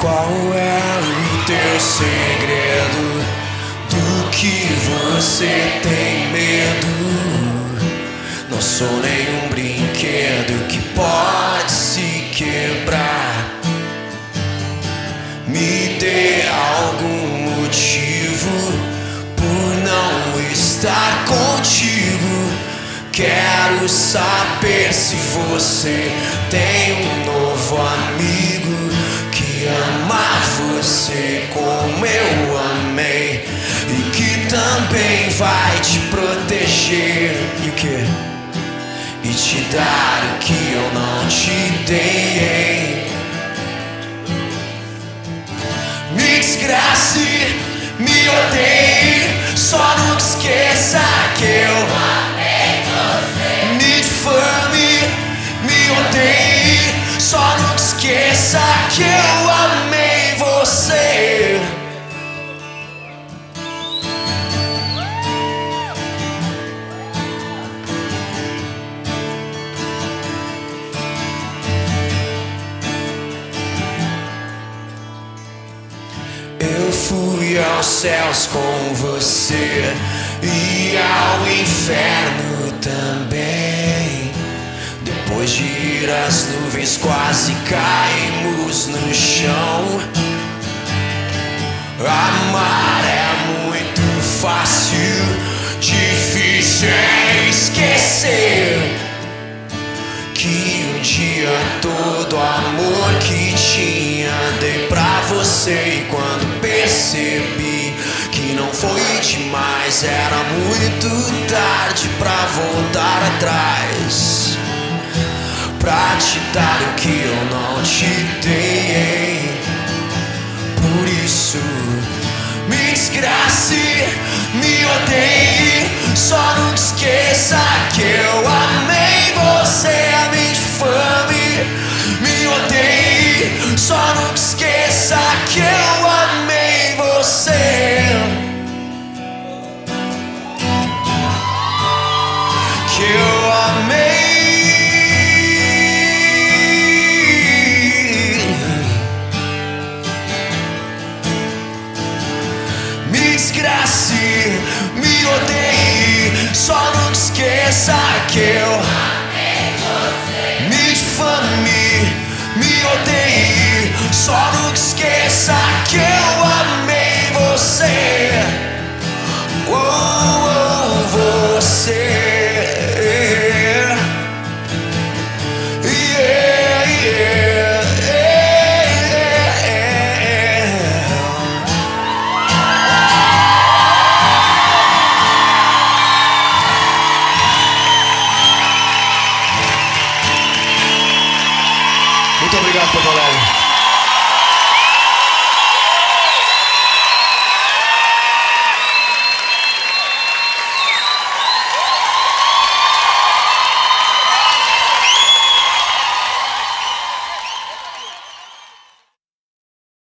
Qual é o teu segredo? Do que você tem medo? Não sou nenhum brinquedo que pode se quebrar. Me dê algum motivo por não estar contigo. Quero saber se você tem um novo amigo que ama você como eu amei e que também vai te proteger. E o quê? E te dar o que eu não te dei. Me desgrace, me odeie, só não esqueça que eu amei você. Me difame, me odeie, só não esqueça que eu amei você. Eu fui aos céus com você e ao inferno também. Depois de ir às nuvens quase caímos no chão. Amar é muito fácil, difícil é esquecer que um dia todo o amor que tinha dei pra você. E quando percebi que não foi demais, era muito tarde pra voltar atrás, pra te dar o que eu não te dei. Por isso, me desgrace, me odeie, só não esqueça que eu amei você. Me difame, me odeie, só não esqueça que eu amei você. Que eu amei. Me desgrace, me odeie, só não esqueça que eu amei você. Me difame, me odeie,